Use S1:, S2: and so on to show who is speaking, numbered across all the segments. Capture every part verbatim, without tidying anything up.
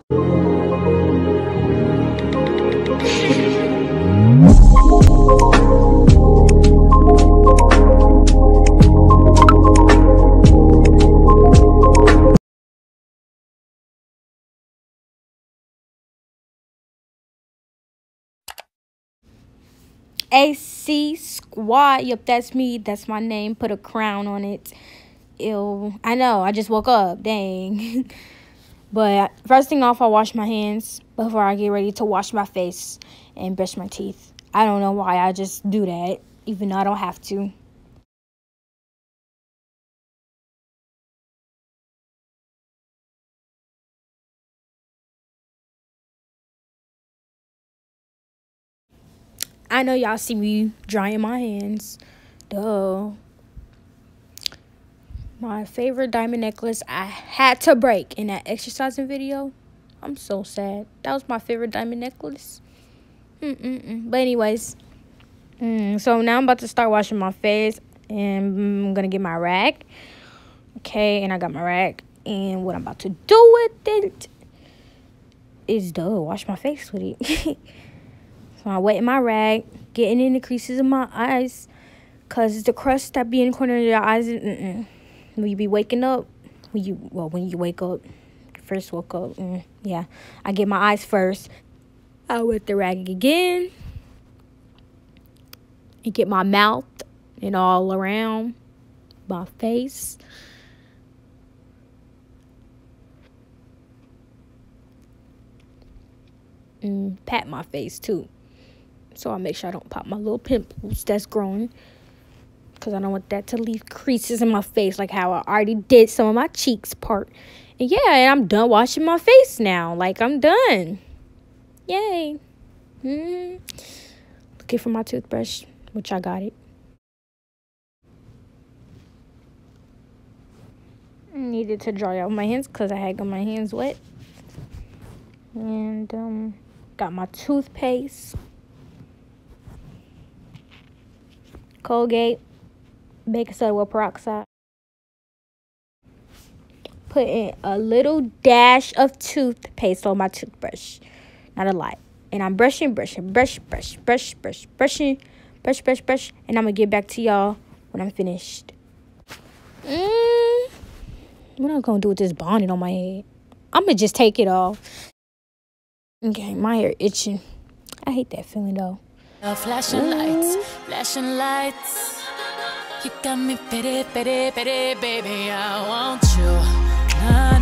S1: A C Squad. Yep, that's me. That's my name. Put a crown on it. Ew. I know. I just woke up. Dang. But first thing off, I wash my hands before I get ready to wash my face and brush my teeth. I don't know why. I just do that, even though I don't have to. I know y'all see me drying my hands. Duh. My favorite diamond necklace I had to break in that exercising video. I'm so sad. That was my favorite diamond necklace. Mm-mm-mm. But anyways, mm, so now I'm about to start washing my face. And I'm going to get my rag. Okay, and I got my rag. And what I'm about to do with it is, duh, wash my face with it. So I'm wetting my rag, getting in the creases of my eyes. Because the crust that be in the corner of your eyes, mm-mm. When you be waking up, when you, well, when you wake up, first woke up, mm, yeah. I get my eyes first. I wet the rag again. And get my mouth and all around my face. And pat my face too. So I make sure I don't pop my little pimples that's growing. Because I don't want that to leave creases in my face like how I already did some of my cheeks part. And yeah, and I'm done washing my face now. Like, I'm done. Yay. Mm-hmm. Looking for my toothbrush, which I got it. Needed to dry out my hands because I had got my hands wet. And um, got my toothpaste. Colgate. Baking soda with peroxide. Put in a little dash of toothpaste on my toothbrush. Not a lot. And I'm brushing, brushing, brush, brush, brush, brush, brushing, brush, brush, brush. And I'm going to get back to y'all when I'm finished. Mm, what am I going to do with this bonnet on my head? I'm going to just take it off. Okay, my hair itching. I hate that feeling, though.
S2: Uh, flashing mm. lights, flashing lights. You got me pity, pity, pity, baby, I want you, nah,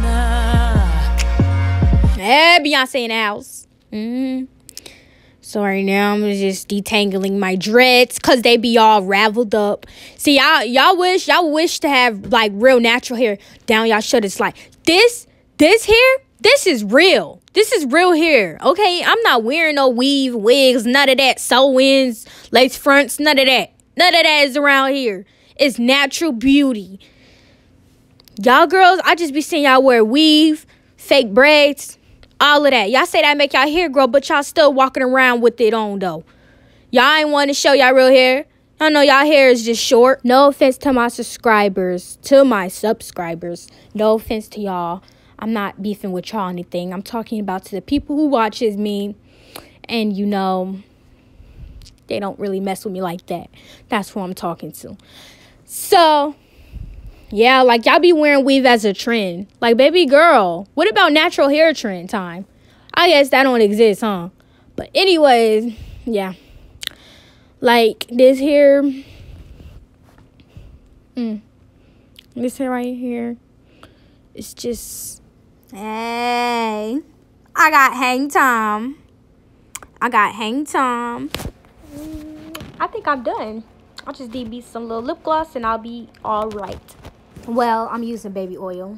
S2: nah.
S1: Hey, Beyonce in the house. Mm-hmm. So right now, I'm just detangling my dreads, because they be all raveled up. See, y'all y'all wish, y'all wish to have, like, real natural hair down y'all shoulders. Like, this, this hair, this is real. This is real hair, okay? I'm not wearing no weave, wigs, none of that. Sew-ins, lace fronts, none of that. None of that is around here. It's natural beauty. Y'all girls, I just be seeing y'all wear weave, fake braids, all of that. Y'all say that make y'all hair grow, but y'all still walking around with it on, though. Y'all ain't want to show y'all real hair. I know y'all hair is just short. No offense to my subscribers, to my subscribers. No offense to y'all. I'm not beefing with y'all or anything. I'm talking about to the people who watches me, and, you know, they don't really mess with me like that. That's who I'm talking to. So, yeah, like, y'all be wearing weave as a trend. Like, baby girl, what about natural hair trend time? I guess that don't exist, huh? But anyways, yeah. Like, this here. Mm, this hair right here. It's just, hey. I got hang time. I got hang time. I think I'm done. I'll just D B some little lip gloss and I'll be all right. Well, I'm using baby oil.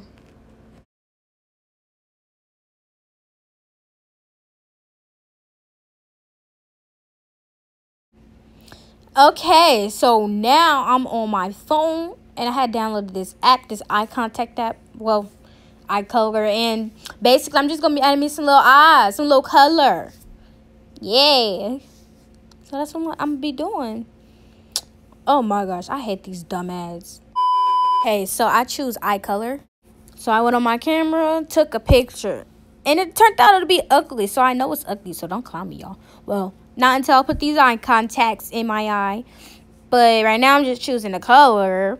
S1: Okay, so now I'm on my phone and I had downloaded this app, this eye contact app. Well, eye color, and basically I'm just gonna be adding me some little eyes, some little color. Yeah. So that's what I'm gonna be doing. Oh my gosh, I hate these dumb ads. Okay, so I choose eye color. So I went on my camera, took a picture, And it turned out to be ugly. So I know it's ugly. So don't clown me, y'all. Well, not until I put these eye contacts in my eye. But right now I'm just choosing a color.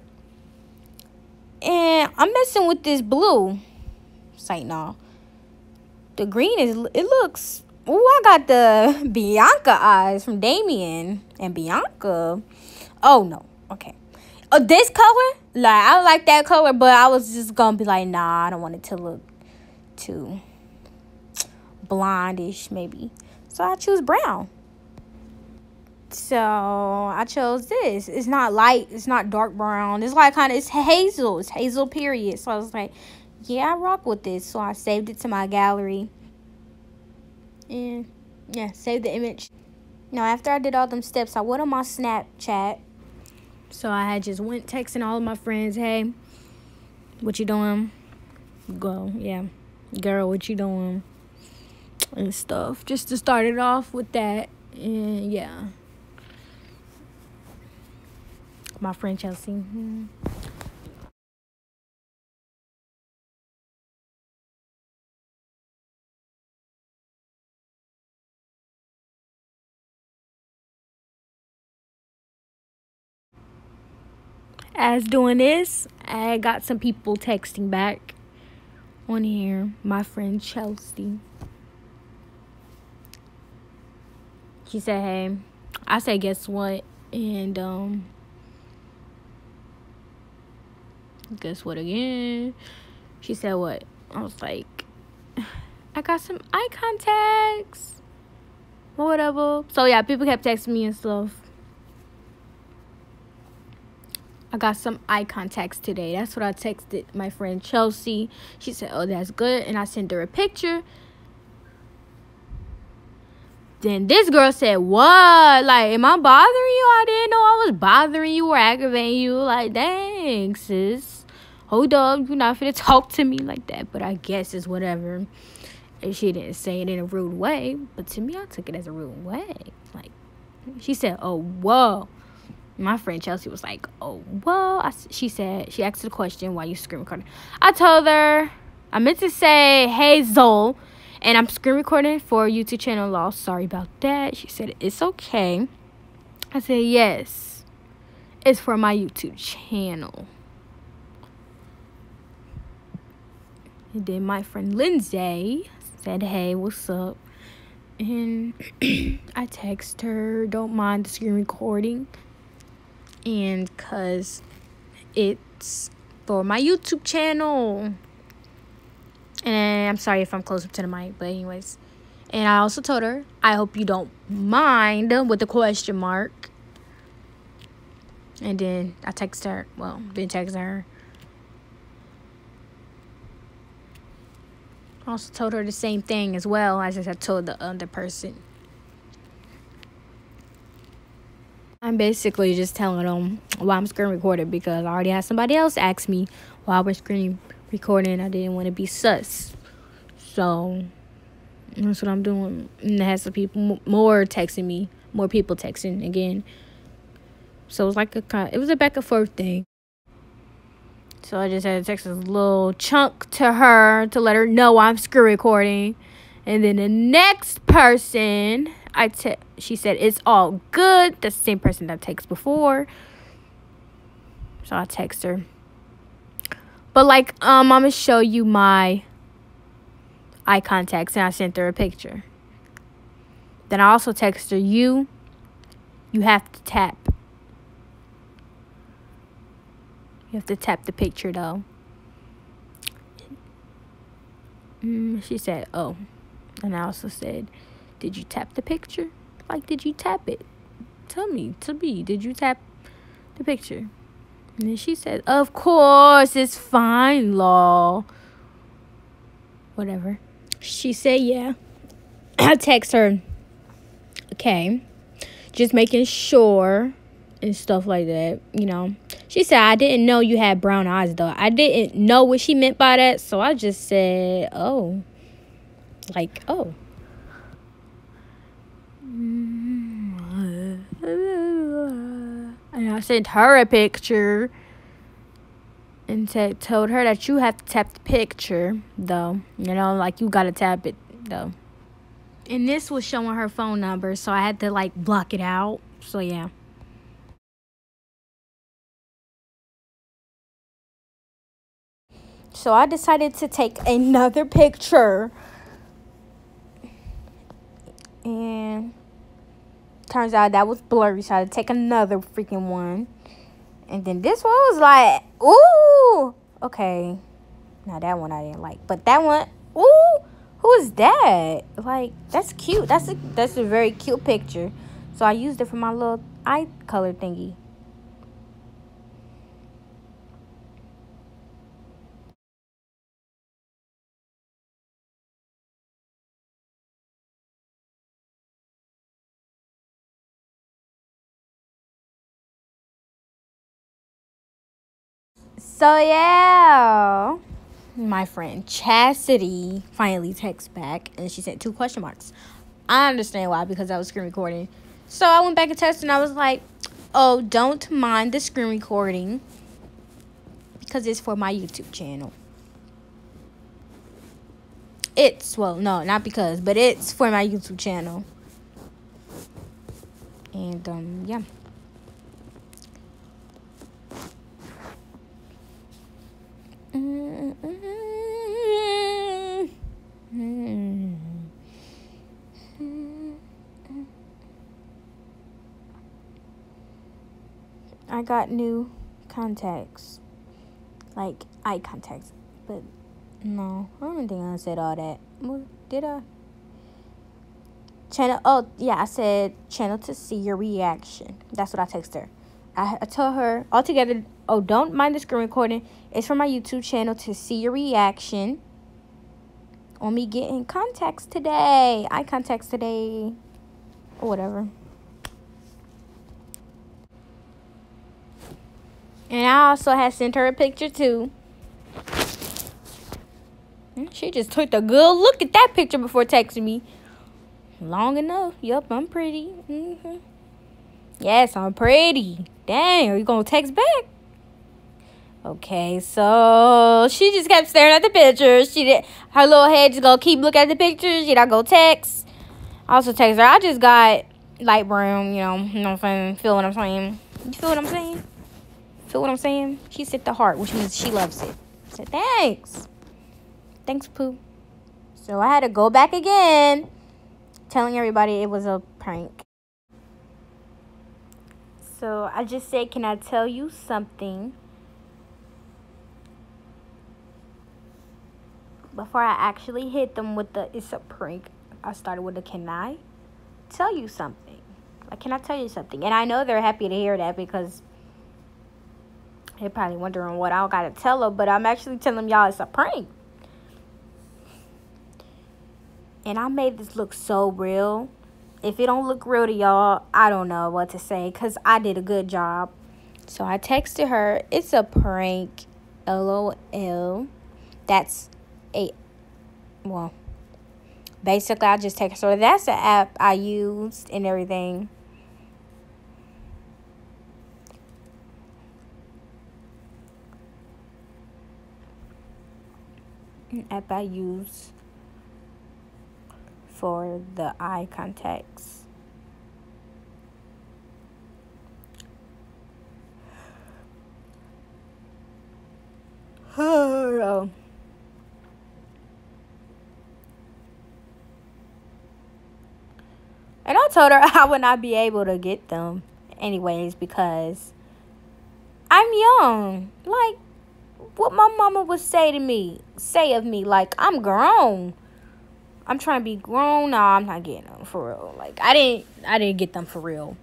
S1: And I'm messing with this blue. It's like, no. The green is, it looks, oh, I got the Bianca eyes from Damien. And Bianca. Oh, no. Okay. Oh, this color? Like, I like that color. But I was just going to be like, nah, I don't want it to look too blondish, maybe. So I choose brown. So I chose this. It's not light. It's not dark brown. It's like kind of, it's hazel. It's hazel period. So I was like, yeah, I rock with this. So I saved it to my gallery. And yeah, saved the image. Now, after I did all them steps, I went on my Snapchat. So I had just went texting all of my friends, hey, what you doing? Go, yeah. Girl, what you doing? And stuff. Just to start it off with that. And yeah. My friend Chelsea. Mm-hmm. As doing this, I got some people texting back on here. My friend Chelsea. She said, hey. I said, guess what? And, um, guess what again? She said, what? I was like, I got some eye contacts. Or whatever. So, yeah, people kept texting me and stuff. I got some eye contacts today. That's what I texted my friend Chelsea. She said, oh, that's good. And I sent her a picture. Then this girl said, what? Like, am I bothering you? I didn't know I was bothering you or aggravating you. Like, dang, sis. Hold up. You're not finna talk to me like that. But I guess it's whatever. And she didn't say it in a rude way. But to me, I took it as a rude way. Like, she said, oh, whoa. My friend Chelsea was like, oh, whoa. I, she said, she asked the question, why you screen recording? I told her, I meant to say, hey, Zol. And I'm screen recording for YouTube channel loss. Sorry about that. She said, it's okay. I said, yes. It's for my YouTube channel. And then my friend Lindsay said, hey, what's up? And I text her, don't mind the screen recording. And because it's for my YouTube channel. And I'm sorry if I'm close up to the mic, but anyways. And I also told her, I hope you don't mind, with the question mark. And then I text her, well, then text her. I also told her the same thing as well as I told the other person. I'm basically just telling them why I'm screen recording, because I already had somebody else ask me why we're screen recording. I didn't want to be sus. So that's what I'm doing. And I had some people more texting me, more people texting again. So it was like a it was a back and forth thing. So I just had to text a little chunk to her to let her know I'm screen recording. And then the next person, I te- she said, it's all good. That's the same person that texted before. So I text her. But, like, um, I'm going to show you my eye contacts. And I sent her a picture. Then I also text her, you, you have to tap. You have to tap the picture, though. Mm, she said, oh. And I also said, did you tap the picture? Like, did you tap it? Tell me, to me, did you tap the picture? And then she said, of course, it's fine, lol. Whatever. She said, yeah. I text her, okay, just making sure and stuff like that, you know. She said, I didn't know you had brown eyes, though. I didn't know what she meant by that, so I just said, oh. Like, oh. And I sent her a picture. And t- told her that you have to tap the picture, though. You know, like, you gotta tap it, though. And this was showing her phone number, so I had to, like, block it out. So, yeah. So, I decided to take another picture. And turns out that was blurry, so I had to take another freaking one. And then this one was like, ooh, okay. Now that one I didn't like, but that one, ooh, who is that? Like, that's cute. That's a that's a very cute picture. So I used it for my little eye color thingy. So yeah, my friend Chastity finally texts back, and she sent two question marks. I understand why, because I was screen recording. So I went back and texted, and I was like, oh, don't mind the screen recording, because it's for my YouTube channel. It's, well, no, not because, but it's for my YouTube channel. And, um, yeah. I got new contacts, like eye contacts, but no, I don't think I said all that. What did I? Channel. Oh yeah, I said channel to see your reaction. That's what I texted her. I, I told her altogether. Oh, don't mind the screen recording. It's for my YouTube channel to see your reaction on me getting contacts today. Eye contacts today, or whatever. And I also had sent her a picture too. She just took a good look at that picture before texting me. Long enough. Yup, I'm pretty. Mm-hmm. Yes, I'm pretty. Dang, are you going to text back? Okay, so she just kept staring at the pictures. She did. Her little head just go keep looking at the pictures. She not go text. I also text her. I just got light brown, you know. You know what I'm saying? Feel what I'm saying? You feel what I'm saying? Feel what I'm saying? She said the heart, which means she loves it. I said, thanks. Thanks, Pooh. So I had to go back again, telling everybody it was a prank. So I just said, can I tell you something? Before I actually hit them with the, it's a prank, I started with the, can I tell you something? Like, can I tell you something? And I know they're happy to hear that, because they're probably wondering what I gotta tell her, but I'm actually telling y'all it's a prank. And I made this look so real. If it don't look real to y'all, I don't know what to say, because I did a good job. So I texted her, it's a prank, LOL. That's a, well, basically I just texted her, that's the app I used and everything. An app I use for the eye contacts. Oh. And I told her I would not be able to get them anyways, because I'm young. Like, what my mama would say to me, say of me, like, I'm grown. I'm trying to be grown. No, I'm not getting them for real. Like, I didn't, I didn't get them for real.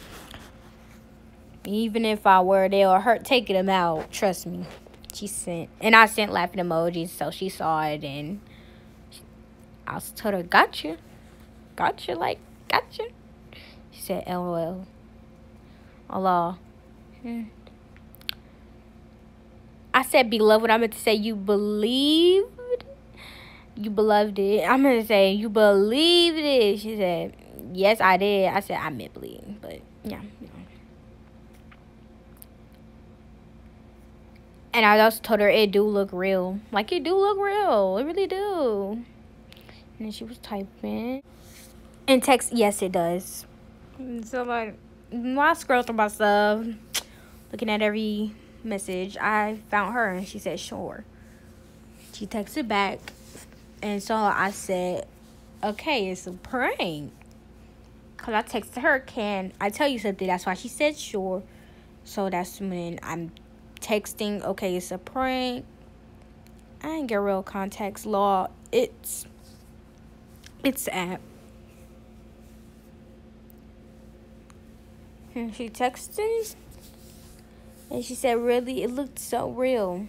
S1: Even if I were, they'll hurt taking them out. Trust me. She sent, and I sent laughing emojis, so she saw it, and I told her, gotcha. Gotcha, like, gotcha. She said, LOL. Allah. Hmm. I said beloved. I meant to say you believed. You beloved it. I'm going to say you believed it. She said, yes, I did. I said, I meant believe. But, yeah. You know. And I also told her it do look real. Like, it do look real. It really do. And then she was typing. And text, yes, it does. And so, like, while I scroll through my stuff, looking at every message, I found her. And she said, sure. She texted back. And so I said, okay, it's a prank. Because I texted her, can I tell you something? That's why she said, sure. So that's when I'm texting, okay, it's a prank. I ain't get real context law. It's, it's an app. And she texted. And she said, really? It looked so real.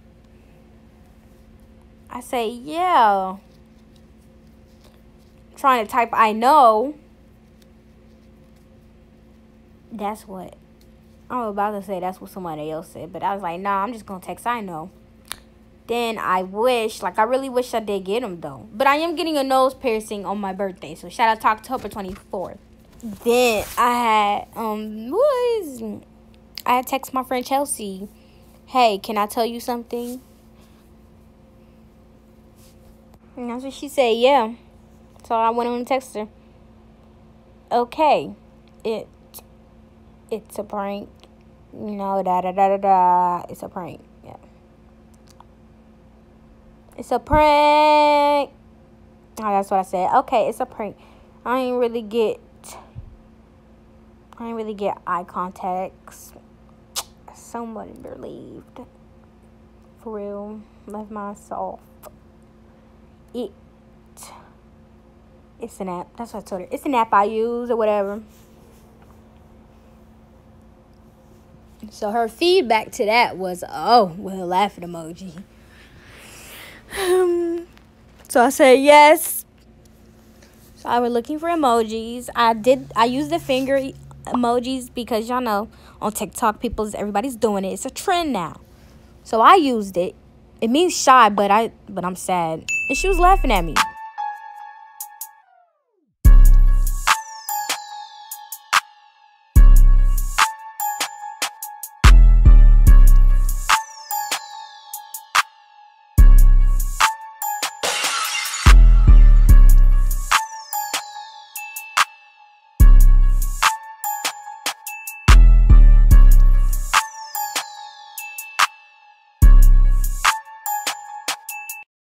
S1: I say, yeah. Trying to type, I know. That's what. I was about to say that's what somebody else said. But I was like, nah, I'm just going to text, I know. Then I wish, like, I really wish I did get them, though. But I am getting a nose piercing on my birthday. So, shout out to October twenty-fourth. Then I had, um, what is, I had text my friend Chelsea. Hey, can I tell you something? And that's what she said, yeah. So I went on and texted her. Okay. It, it's a prank. No, da da da da da. It's a prank. Yeah. It's a prank. Oh, that's what I said. Okay, it's a prank. I ain't really get, I ain't really get eye contacts. Somebody relieved. For real. Left myself. It it's an app. That's what I told her. It's an app I use or whatever. So her feedback to that was, oh, well, laughing emoji. Um, so I said yes. So I was looking for emojis. I did. I used the finger emojis because y'all know on TikTok, people's everybody's doing it. It's a trend now. So I used it. It means shy, but I but I'm sad. And she was laughing at me.